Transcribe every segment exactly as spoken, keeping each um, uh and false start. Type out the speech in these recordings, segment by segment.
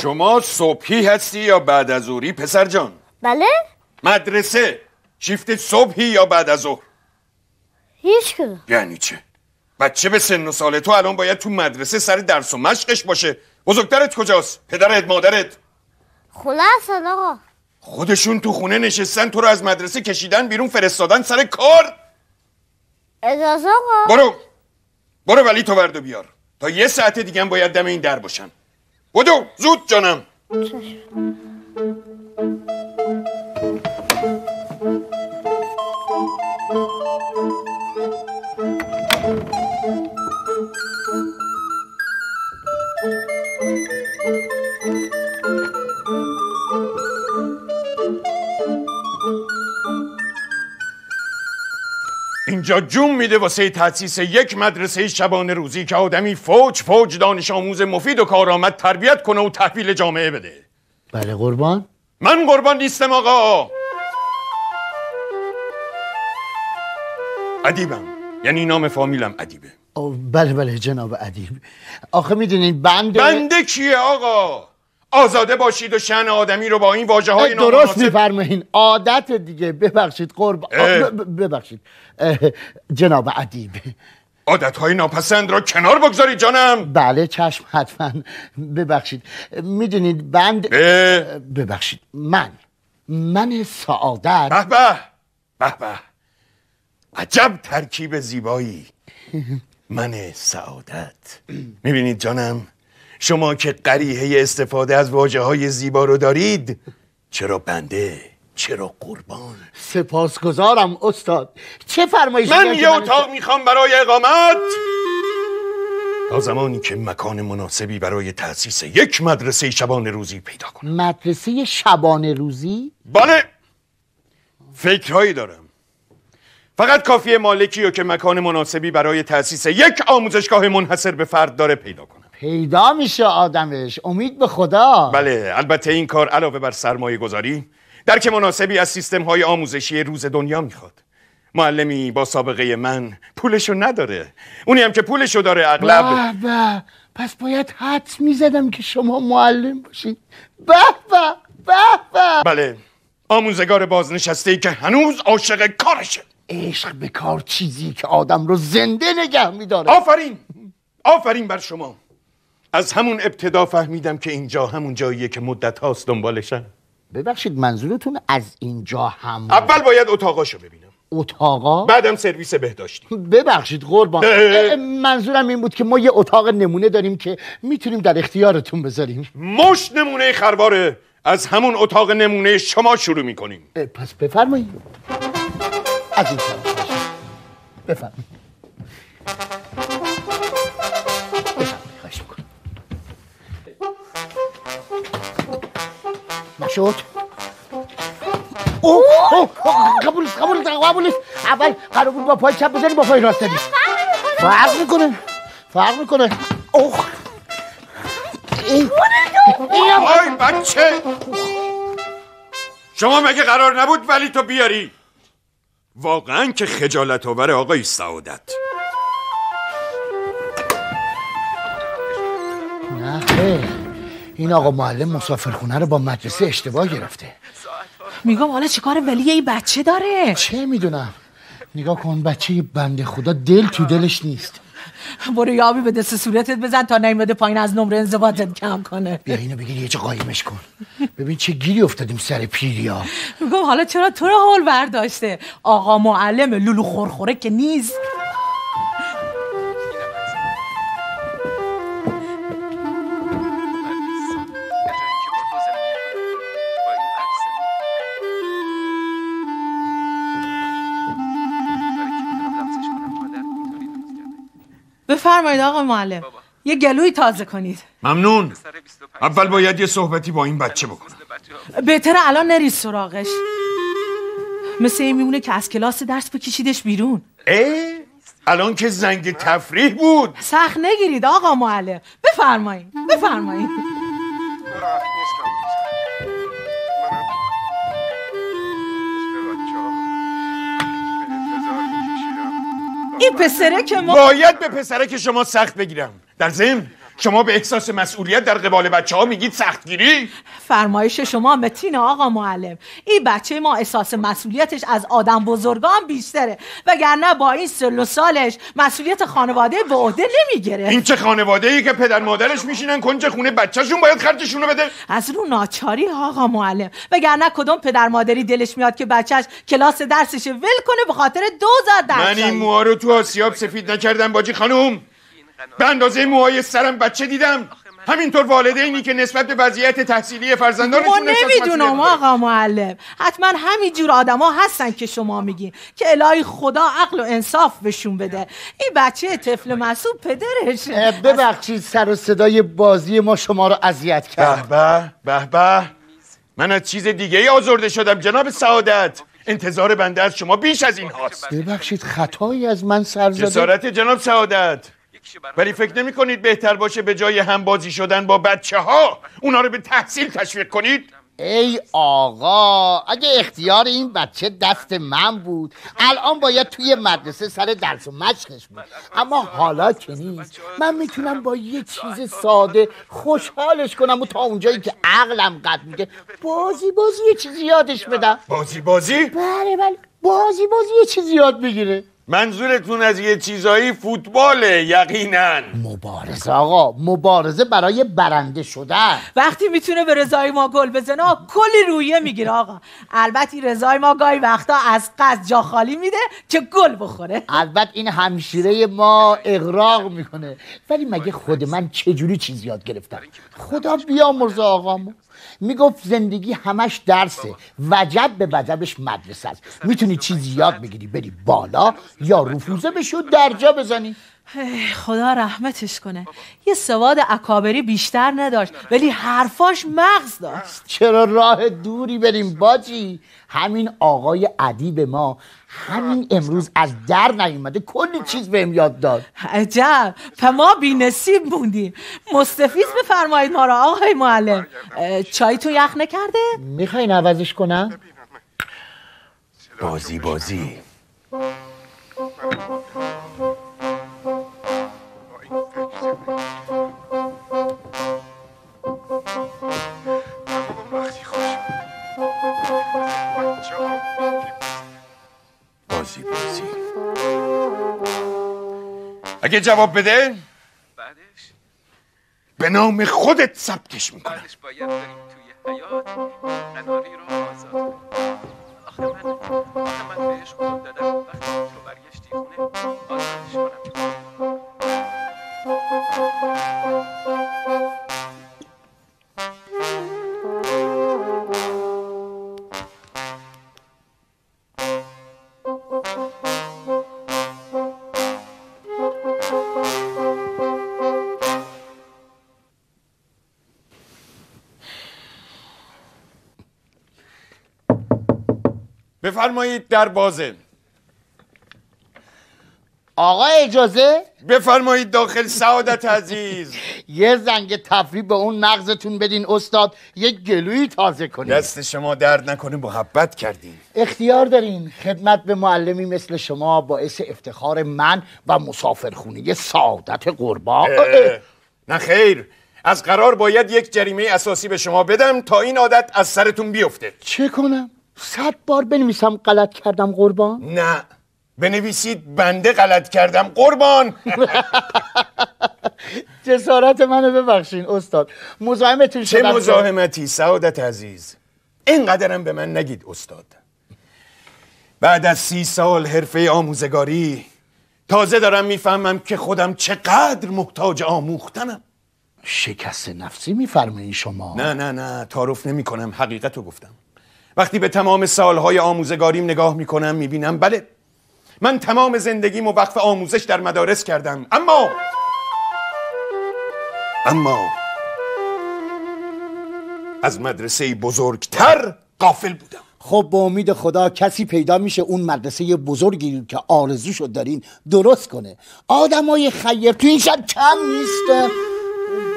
شما صبحی هستی یا بعد از ظهری پسر جان؟ بله؟ مدرسه شیفت صبحی یا بعد از ظهر؟ هیچ کدوم. یعنی چه؟ بچه به سن و سال تو الان باید تو مدرسه سر درس و مشقش باشه. بزرگترت کجاست؟ پدرت، مادرت؟ خونه هستن آقا. خودشون تو خونه نشستن، تو رو از مدرسه کشیدن بیرون، فرستادن سر کار. اجازه آقا. برو برو ولی تو بردو بیار، تا یه ساعت دیگه هم باید دم این در باشن. بدو زود جانم. اینجا جون میده واسه تأسیس یک مدرسه شبانه روزی که آدمی فوج فوج دانش آموز مفید و کارآمد تربیت کنه و تحویل جامعه بده. بله قربان. من قربان نیستم آقا، ادیبم، یعنی نام فامیلم ادیبه. بله بله جناب ادیب. آخه میدونین بنده بنده کیه آقا؟ آزاده باشید و شأن آدمی رو با این واژه‌های نامناسب. درست میفرمایین، عادت دیگه. ببخشید قربان. ببخشید جناب ادیب. عادت‌های ناپسند را کنار بگذارید جانم. بله چشم حتما. ببخشید میدونید بند به. ببخشید من من سعادت. به به به به، عجب ترکیب زیبایی. من سعادت. میبینید جانم، شما که قریحه استفاده از واژه‌های زیبا رو دارید، چرا بنده چرا قربان؟ سپاسگزارم استاد. چه فرمایشی؟ من یه اتاق میخوام برای اقامت تا زمانی که مکان مناسبی برای تأسیس یک مدرسه شبانه روزی پیدا کنم. مدرسه شبانه روزی؟ بله، فکرهایی دارم. فقط کافیه مالکی رو که مکان مناسبی برای تأسیس یک آموزشگاه منحصر به فرد داره پیدا کنم. پیدا میشه آدمش، امید به خدا. بله، البته این کار علاوه بر سرمایه گذاری درک مناسبی از سیستم های آموزشی روز دنیا میخواد. معلمی با سابقه من پولشو نداره، اونی هم که پولشو داره اغلب. به به، پس باید حدس میزدم که شما معلم باشید. به به به به. بله، آموزگار بازنشسته‌ای که هنوز عاشق کارشه. عشق به کار چیزی که آدم رو زنده نگه میداره. آفرین آفرین بر شما. از همون ابتدا فهمیدم که اینجا همون جاییه که مدت هاست دنبالشم. ببخشید منظورتون از اینجا هم؟ اول باید اتاقاشو ببینم. اتاقا؟ بعدم سرویس بهداشتی. ببخشید قربان، منظورم این بود که ما یه اتاق نمونه داریم که میتونیم در اختیارتون بذاریم. مش نمونه خرباره، از همون اتاق نمونه شما شروع میکنیم. پس بفرمایید. از این طرف بفرمایید. نشد؟ اوه اوه قبول است قبول است قبول است. اول قرار بود با پای چپ بزنی با پای راست بدی. فرق میکنه فرق میکنه. اوه آی بچه، شما مگه قرار نبود ولی تو بیاری؟ واقعا که خجالت آور آقای سعادت. نه خیر، این آقا معلم مسافرخونه رو با مدرسه اشتباه گرفته. میگم حالا چه کار ولی این بچه داره؟ چه میدونم. نگاه کن بچه بنده خدا دل تو دلش نیست. برو یابی به دست صورتت بزن تا نیمده پایین از نمره انضباطت کم کنه. بیا اینو بگیر یه جا قایمش کن. ببین چه گیری افتادیم سر پیریا. میگم حالا چرا تو رو حال برداشته؟ آقا معلم لولو خورخوره که نیست. بفرمایید آقا معلم، یه گلوی تازه کنید. ممنون. اول باید یه صحبتی با این بچه بکنم. بهتره الان نرید سراغش، مثل این میمونه که از کلاس درس بکشیدش بیرون. اه؟ الان که زنگ تفریح بود. سخت نگیرید آقا معلم، بفرمایید بفرمایید. این پسره که ما باید به پسره که شما سخت بگیرم. در ضمن شما به احساس مسئولیت در قبال بچه ها میگید سختگیری؟ فرمایش شما متین آقا معلم. این بچه ما احساس مسئولیتش از آدم بزرگان بیشتره، وگرنه با این سن و سالش مسئولیت خانواده به عهده نمیگیره. این چه خانواده ای که پدر مادرش میشینن کنج خونه بچه‌شون باید خرجشونو بده؟ از رو ناچاری آقا معلم، وگرنه کدوم پدر مادری دلش میاد که بچهش کلاس درسش ول کنه به خاطر دوزار درس. من این موها رو تو آسیاب سفید نکردم باجی خانم. به اندازه موهای سرم بچه دیدم. همینطور والدینی که نسبت به وضعیت تحصیلی فرزندانشون ما نمیدونم آقا معلم، حتما همینجور آدما هستن که شما میگین که الهی خدا عقل و انصاف بهشون بده. این بچه طفل معصوم پدرشه. ببخشید سر و صدای بازی ما شما رو اذیت کرد. به به به به، من از چیز دیگه ای آزرده شدم جناب سعادت. انتظار بنده از شما بیش از این هاست. ببخشید خطایی از من سر زده. جسارت جناب سعادت. ولی فکر نمی کنید بهتر باشه به جای همبازی شدن با بچه ها اونا رو به تحصیل تشویق کنید؟ ای آقا، اگه اختیار این بچه دست من بود الان باید توی مدرسه سر درس و مشقش بود، اما حالا که نیست. من میتونم با یه چیز ساده خوشحالش کنم و تا اونجایی که عقلم قد میگه بازی بازی یه چیزی یادش بدم. بازی بازی؟ بله بله، بازی بازی یه چیزی یاد بگیره. منظورتون از یه چیزایی فوتباله یقینا. مبارزه آقا، مبارزه برای برنده شدن. وقتی میتونه به رضای ما گل بزنه کلی رویه میگیره آقا. البته رضای ما گاهی وقتا از قصد جا خالی میده که گل بخوره. البته این همشیره ما اغراق میکنه، ولی مگه خود من چجوری چیز یاد گرفتم؟ خدا بیامرزه آقامو. میگفت زندگی همش درسه، وجب به وجبش مدرسه است. میتونی چیزی یاد بگیری بری بالا یا رفوزه بشو درجا بزنی. خدا رحمتش کنه، یه سواد اکابری بیشتر نداشت ولی حرفاش مغز داشت. چرا راه دوری بریم باجی؟ همین آقای ادیب ما همین امروز از در نیومده کلی چیز بهم یاد داد. عجب، پس ما بی نصیب موندیم. مستفیض بفرمایید ما را آقای معلم. چای تو یخ نکرده؟ میخواین عوضش کنم؟ بازی بازی بازی بازی اگه جواب بده بعدش به نام خودت ثبتش میکنم. بعدش باید بریم توی حیات قناری رو آزاد. آخه من آخه من بهش قول دادم وقتی تو برگشتی خونه آزادش کنم. بفرمایید در بازه. آقا اجازه؟ بفرمایید داخل سعادت عزیز. یه زنگ تفریح به اون مغزتون بدین استاد، یه گلویی تازه کنین. دست شما درد نکنه، محبت کردین. اختیار دارین. خدمت به معلمی مثل شما باعث افتخار من و مسافرخونه سعادت قربان. نه خیر، از قرار باید یک جریمه اساسی به شما بدم تا این عادت از سرتون بیفته. چه کنم؟ صد بار بنویسم غلط کردم قربان؟ نه، بنویسید بنده غلط کردم قربان. جسارت منو ببخشین استاد، مزاحمتون چه شدم. مزاحمتی سعادت عزیز، اینقدرم به من نگید استاد. بعد از سی سال حرفه آموزگاری تازه دارم میفهمم که خودم چقدر محتاج آموختنم. شکست نفسی میفرمایین شما؟ نه نه نه، تعارف نمی کنم، حقیقتو گفتم. وقتی به تمام سالهای آموزگاریم نگاه میکنم میبینم بله، من تمام زندگیمو وقف آموزش در مدارس کردم، اما اما از مدرسه بزرگتر غافل بودم. خب با امید خدا کسی پیدا میشه اون مدرسه بزرگی که آرزوشو دارین درست کنه. آدمای خیر تو این شب کم نیست.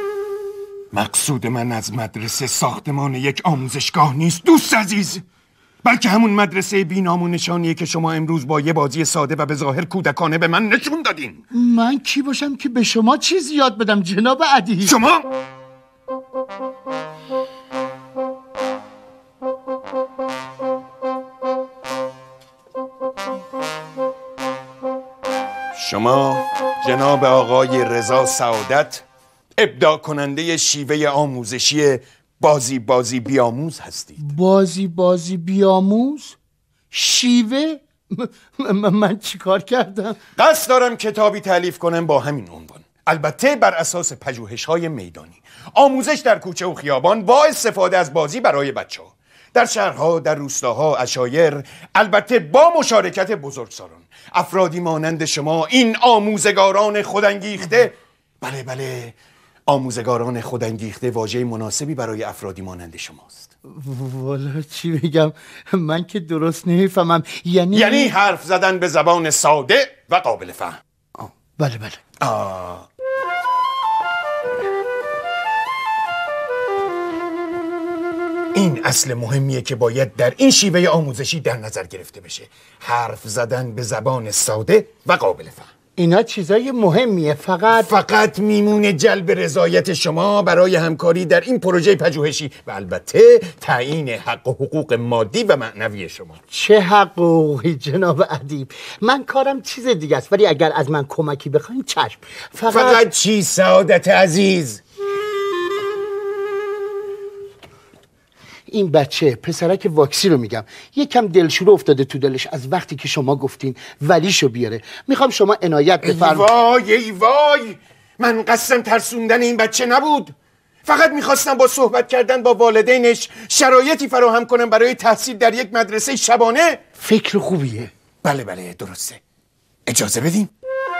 مقصود من از مدرسه ساختمان یک آموزشگاه نیست دوست عزیز. بلکه همون مدرسه بینام و نشانیه که شما امروز با یه بازی ساده و به ظاهر کودکانه به من نشون دادین. من کی باشم که به شما چیزی یاد بدم جناب ادیب؟ شما شما جناب آقای رضا سعادت ابداع کننده شیوه آموزشی بازی بازی بیاموز هستید. بازی بازی بیاموز؟ شیوه؟ من چیکار کردم؟ قصد دارم کتابی تالیف کنم با همین عنوان، البته بر اساس پژوهش‌های میدانی. آموزش در کوچه و خیابان با استفاده از بازی برای بچه‌ها، در شهرها، در روستاها، عشایر، البته با مشارکت بزرگسالان. افرادی مانند شما، این آموزگاران خودانگیخته، بله بله آموزگاران خودانگیخته واژه مناسبی برای افرادی مانند شماست. والا چی بگم، من که درست نمیفهمم. یعنی یعنی حرف زدن به زبان ساده و قابل فهم. آه. بله بله. آه. این اصل مهمیه که باید در این شیوه آموزشی در نظر گرفته بشه. حرف زدن به زبان ساده و قابل فهم. اینا چیزای مهمیه، فقط فقط میمونه جلب رضایت شما برای همکاری در این پروژه پژوهشی و البته تعیین حق و حقوق مادی و معنوی شما. چه حق و حقوقی جناب ادیب؟ من کارم چیز دیگه است، ولی اگر از من کمکی بخواین چشم. فقط فقط چی سعادت عزیز؟ این بچه پسرک واکسی رو میگم، یکم دلشوره افتاده تو دلش از وقتی که شما گفتین ولیشو بیاره. میخوام شما عنایت بفرمایید. وای ای وای، من قصدم ترسوندن این بچه نبود. فقط میخواستم با صحبت کردن با والدینش شرایطی فراهم کنم برای تحصیل در یک مدرسه شبانه. فکر خوبیه. بله بله درسته. اجازه بدین.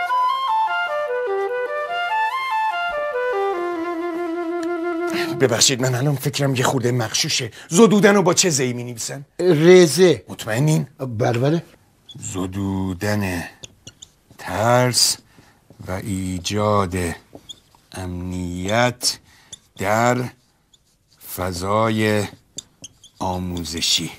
ببخشید من الان فکرم یه خورده مغشوشه. زدودن رو با چه زی می نویسن؟ رزه. مطمئنین؟ بله بله. زدودن ترس و ایجاد امنیت در فضای آموزشی.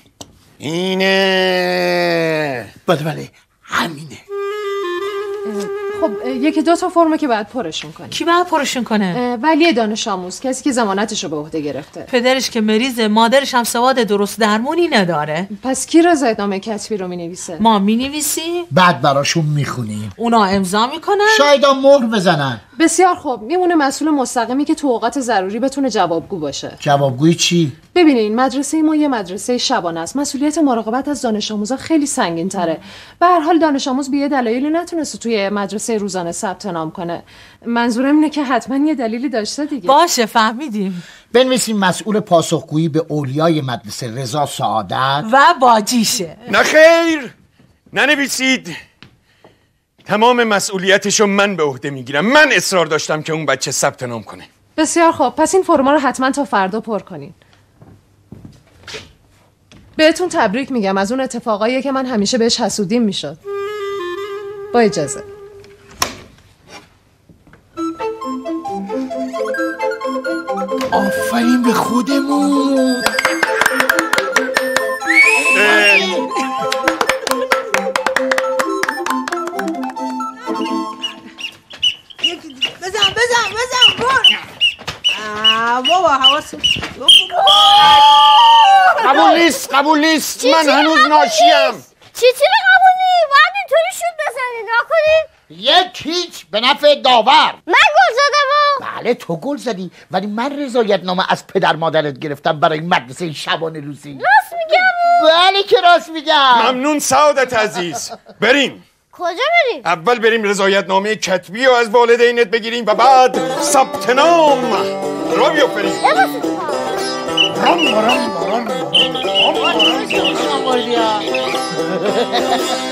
اینه. بله بله همینه. خب یکی دو تا فرمه که باید پرشون کنه. کی باید پرشون کنه؟ ولی دانش آموز، کسی که ضمانتش رو به عهده گرفته. پدرش که مریضه، مادرش هم سواد درست درمونی نداره. پس کی رضایتنامه کتبی رو مینویسه؟ ما مینویسیم، بعد براشون میخونیم، اونا امضا میکنن، شاید هم مهر بزنن. بسیار خوب، میمونه مسئول مستقیمی که تو اوقات ضروری بتونه جوابگو باشه. جوابگوی چی؟ ببینین مدرسه ما یه مدرسه شبانه است. مسئولیت مراقبت از دانش آموزا خیلی سنگین تره. به هر حال دانش آموز به یه دلایلی نتونسته توی مدرسه روزانه ثبت نام کنه. منظورم اینه که حتما یه دلیلی داشته دیگه. باشه فهمیدیم. بنویسیم مسئول پاسخگویی به اولیای مدرسه رضا سعادت و باجیشه. نه خیر، ننویسید. تمام مسئولیتشو من به عهده میگیرم. من اصرار داشتم که اون بچه ثبت نام کنه. بسیار خوب، پس این فرما رو حتما تا فردا پر کنین. بهتون تبریک میگم از اون اتفاقاییه که من همیشه بهش حسودیم میشد. با اجازه. آفرین به خودمون. بزن بزن بزن گل. بابا حواست. قبول نیست قبول نیست. من هنوز ناشیم. چی چی قبول نیست؟ باید اینطوری شد بزنید نکنید. یک هیچ به نفع داور. من گل زدم. بله تو گل زدی، ولی من رضایتنامه از پدر مادرت گرفتم برای مدرسه شبانه روزی. راست میگم. بله که راست میگم. ممنون سعادت عزیز. بریم. کجا بریم؟ اول بریم رضایتنامه کتبی رو از والدینت بگیریم و بعد ثبت نام. را بیافریم. رام رام رام رام رام رام